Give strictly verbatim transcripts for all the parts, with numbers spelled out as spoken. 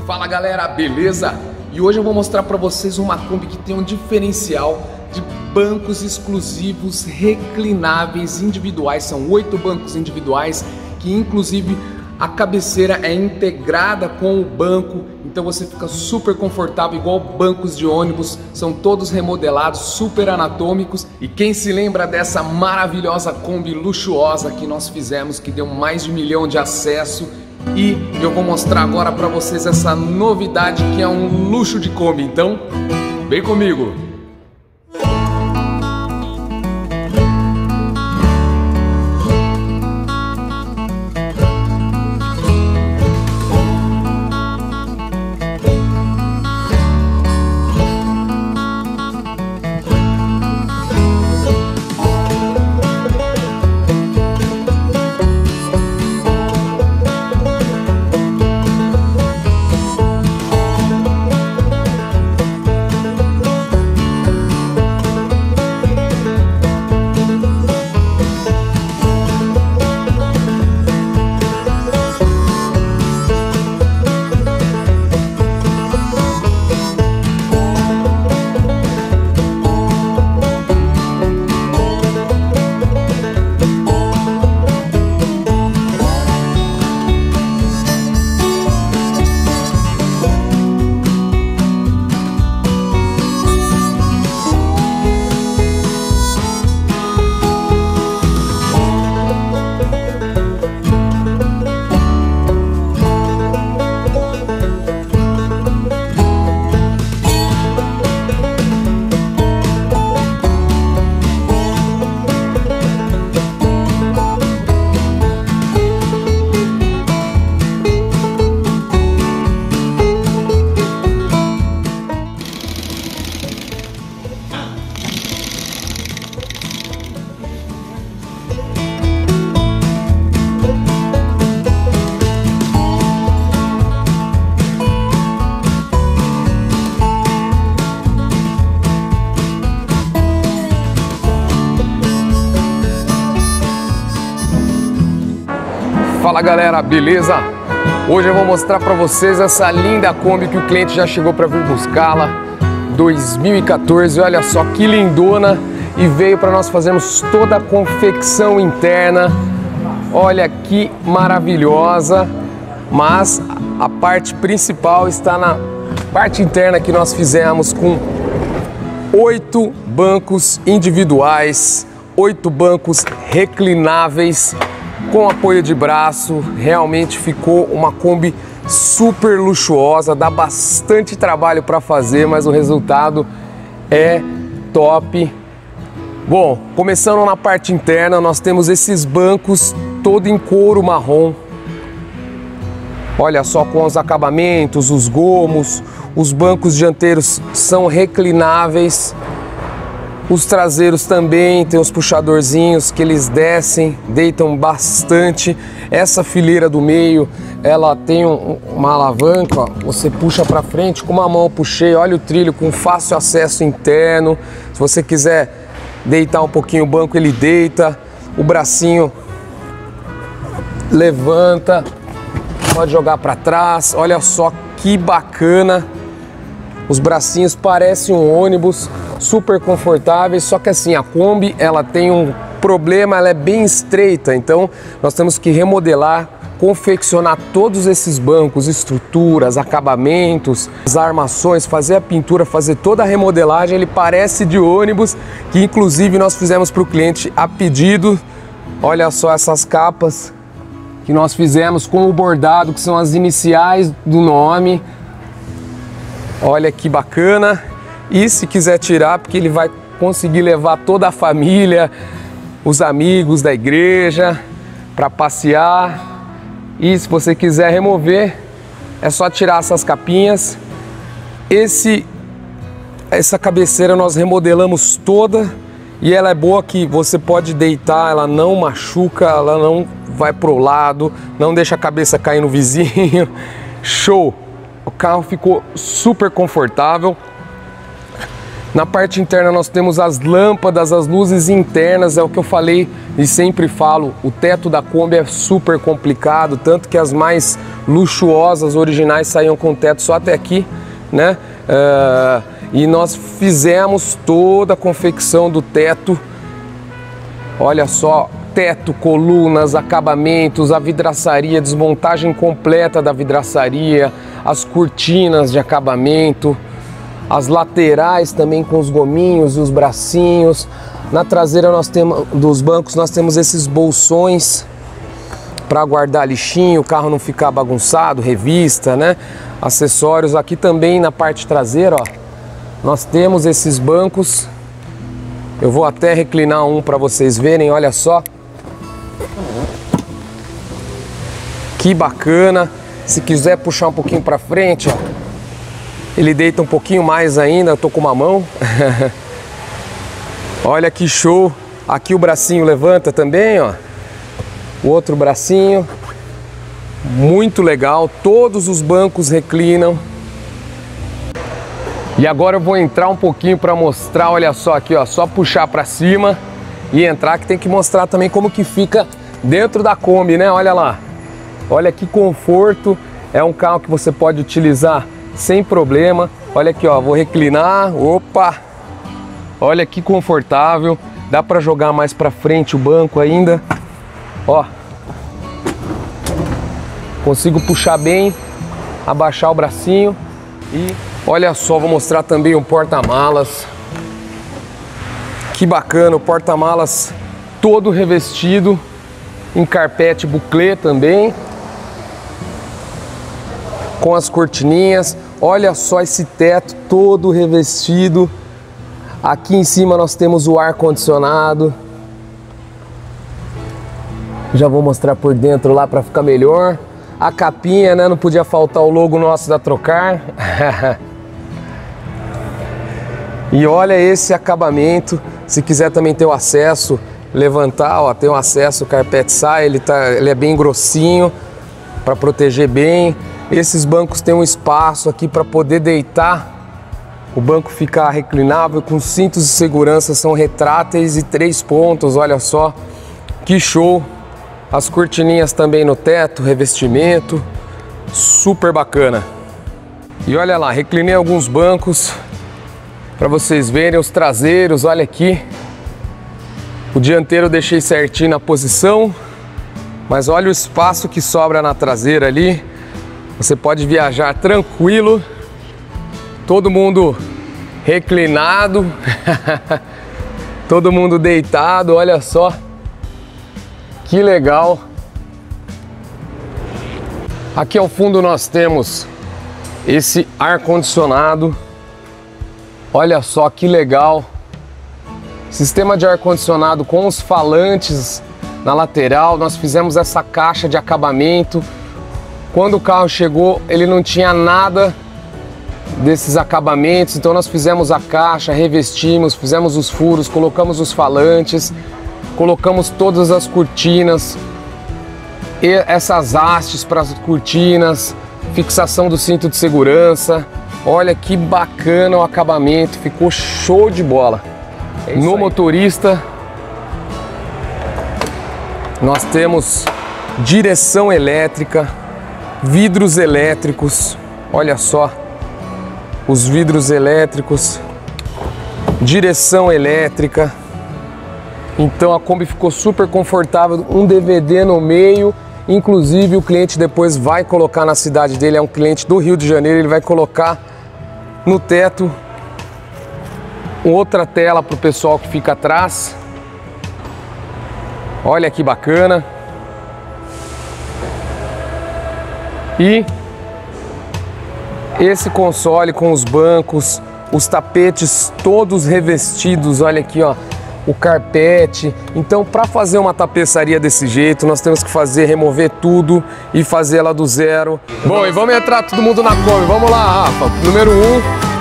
Fala galera, beleza? E hoje eu vou mostrar para vocês uma Kombi que tem um diferencial de bancos exclusivos reclináveis individuais. São oito bancos individuais que inclusive a cabeceira é integrada com o banco, então você fica super confortável, igual bancos de ônibus. São todos remodelados, super anatômicos. E quem se lembra dessa maravilhosa Kombi luxuosa que nós fizemos, que deu mais de um milhão de acesso? E eu vou mostrar agora para vocês essa novidade que é um luxo de Kombi. Então, vem comigo! Fala galera, beleza? Hoje eu vou mostrar para vocês essa linda Kombi que o cliente já chegou para vir buscá-la, dois mil e quatorze, olha só que lindona, e veio para nós fazermos toda a confecção interna. Olha que maravilhosa, mas a parte principal está na parte interna que nós fizemos com oito bancos individuais, oito bancos reclináveis, com apoio de braço. Realmente ficou uma Kombi super luxuosa, dá bastante trabalho para fazer, mas o resultado é top. Bom, começando na parte interna, nós temos esses bancos todo em couro marrom. Olha só, com os acabamentos, os gomos, os bancos dianteiros são reclináveis. Os traseiros também tem os puxadorzinhos que eles descem, deitam bastante. Essa fileira do meio, ela tem um, uma alavanca, ó, você puxa para frente, com uma mão eu puxei, olha o trilho com fácil acesso interno. Se você quiser deitar um pouquinho o banco, ele deita. O bracinho levanta, pode jogar para trás. Olha só que bacana. Os bracinhos parecem um ônibus, super confortáveis, só que assim, a Kombi ela tem um problema, ela é bem estreita, então nós temos que remodelar, confeccionar todos esses bancos, estruturas, acabamentos, as armações, fazer a pintura, fazer toda a remodelagem. Ele parece de ônibus, que inclusive nós fizemos para o cliente a pedido. Olha só essas capas que nós fizemos com o bordado, que são as iniciais do nome. Olha que bacana. E se quiser tirar, porque ele vai conseguir levar toda a família, os amigos da igreja para passear. E se você quiser remover, é só tirar essas capinhas. Esse, essa cabeceira nós remodelamos toda e ela é boa que você pode deitar, ela não machuca, ela não vai pro lado, não deixa a cabeça cair no vizinho. Show! O carro ficou super confortável. Na parte interna nós temos as lâmpadas, as luzes internas, é o que eu falei e sempre falo, o teto da Kombi é super complicado, tanto que as mais luxuosas, originais, saíam com o teto só até aqui, né? Uh, e nós fizemos toda a confecção do teto, olha só, teto, colunas, acabamentos, a vidraçaria, desmontagem completa da vidraçaria, as cortinas de acabamento, as laterais também com os gominhos e os bracinhos. Na traseira nós temos, dos bancos, nós temos esses bolsões para guardar lixinho, o carro não ficar bagunçado, revista, né? Acessórios. Aqui também na parte traseira, ó, nós temos esses bancos. Eu vou até reclinar um para vocês verem, olha só. Que bacana. Se quiser puxar um pouquinho para frente, ó, ele deita um pouquinho mais ainda, eu tô com uma mão. Olha que show. Aqui o bracinho levanta também, ó. O outro bracinho. Muito legal. Todos os bancos reclinam. E agora eu vou entrar um pouquinho para mostrar, olha só aqui, ó, só puxar para cima e entrar, que tem que mostrar também como que fica dentro da Kombi, né? Olha lá. Olha que conforto. É um carro que você pode utilizar sem problema. Olha aqui, ó, vou reclinar. Opa! Olha que confortável. Dá para jogar mais para frente o banco ainda. Ó. Consigo puxar bem, abaixar o bracinho e olha só, vou mostrar também o porta-malas. Que bacana, o porta-malas todo revestido em carpete buclê também, com as cortininhas. Olha só esse teto todo revestido. Aqui em cima nós temos o ar-condicionado. Já vou mostrar por dentro lá para ficar melhor. A capinha, né? Não podia faltar o logo nosso da Trocar. E olha esse acabamento. Se quiser também ter o acesso, levantar, ó, tem o acesso, o carpete sai, ele, tá, ele é bem grossinho para proteger bem. Esses bancos têm um espaço aqui para poder deitar. O banco fica reclinável, com cintos de segurança, são retráteis e três pontos, olha só, que show. As cortininhas também no teto, revestimento, super bacana. E olha lá, reclinei alguns bancos para vocês verem os traseiros, olha aqui. O dianteiro eu deixei certinho na posição, mas olha o espaço que sobra na traseira ali. Você pode viajar tranquilo, todo mundo reclinado, todo mundo deitado, olha só. Que legal! Aqui ao fundo nós temos esse ar-condicionado. Olha só que legal! Sistema de ar-condicionado com os falantes na lateral. Nós fizemos essa caixa de acabamento. Quando o carro chegou, ele não tinha nada desses acabamentos, então nós fizemos a caixa, revestimos, fizemos os furos, colocamos os falantes, colocamos todas as cortinas, e essas hastes para as cortinas, fixação do cinto de segurança. Olha que bacana o acabamento, ficou show de bola. É no aí. Motorista nós temos direção elétrica, vidros elétricos, olha só, os vidros elétricos, direção elétrica. Então a Kombi ficou super confortável, um D V D no meio, inclusive o cliente depois vai colocar na cidade dele, é um cliente do Rio de Janeiro, ele vai colocar no teto outra tela para o pessoal que fica atrás. Olha que bacana. E esse console com os bancos, os tapetes todos revestidos, olha aqui, ó, o carpete. Então, para fazer uma tapeçaria desse jeito, nós temos que fazer, remover tudo e fazer ela do zero. Bom, e vamos entrar todo mundo na Kombi. Vamos lá, Rafa. Número um.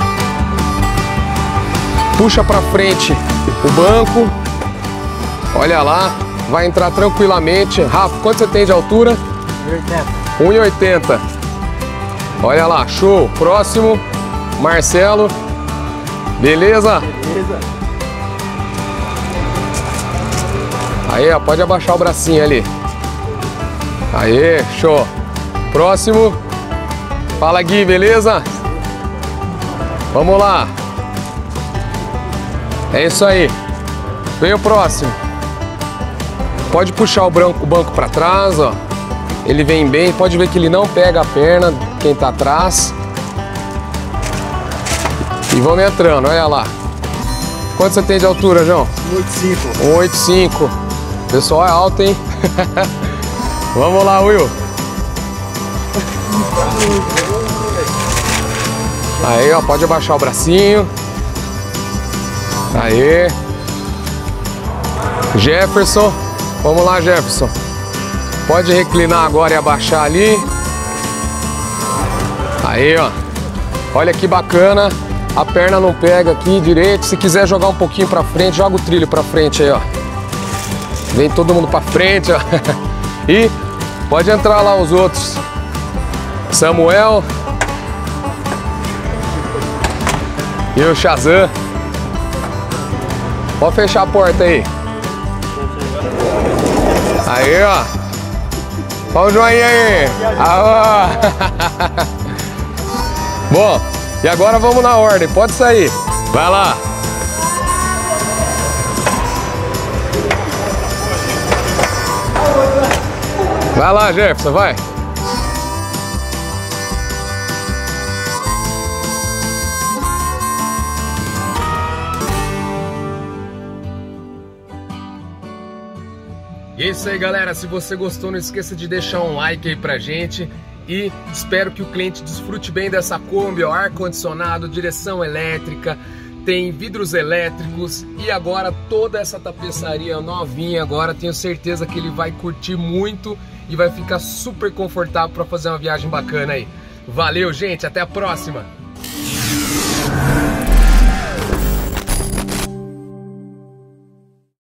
Puxa para frente o banco. Olha lá, vai entrar tranquilamente. Rafa, quanto você tem de altura? um e oitenta. Olha lá, show. Próximo, Marcelo. Beleza? Beleza. Aí, ó, pode abaixar o bracinho ali. Aí, show. Próximo. Fala, Gui, beleza? Vamos lá. É isso aí. Vem o próximo. Pode puxar o, branco, o banco para trás, ó. Ele vem bem. Pode ver que ele não pega a perna quem tá atrás. E vamos entrando, olha lá. Quanto você tem de altura, João? um oito cinco. um oito cinco. O pessoal é alto, hein? Vamos lá, Will. Aí, ó, pode abaixar o bracinho. Aí. Jefferson. Vamos lá, Jefferson. Pode reclinar agora e abaixar ali. Aí, ó. Olha que bacana. A perna não pega aqui direito. Se quiser jogar um pouquinho pra frente, joga o trilho pra frente aí, ó. Vem todo mundo pra frente, ó. E pode entrar lá os outros. Samuel. E o Shazam. Pode fechar a porta aí. Aí, ó. Olha o joinha aí. Ah, bom, e agora vamos na ordem. Pode sair. Vai lá. Vai lá, Jefferson, vai. E é isso aí, galera. Se você gostou, não esqueça de deixar um like aí pra gente. E espero que o cliente desfrute bem dessa Kombi, ó, ar-condicionado, direção elétrica, tem vidros elétricos e agora toda essa tapeçaria novinha agora. Tenho certeza que ele vai curtir muito e vai ficar super confortável para fazer uma viagem bacana aí. Valeu, gente, até a próxima!